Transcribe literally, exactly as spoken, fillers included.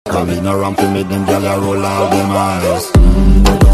Cause we no ramp to make them gyal a roll out them eyes. mm,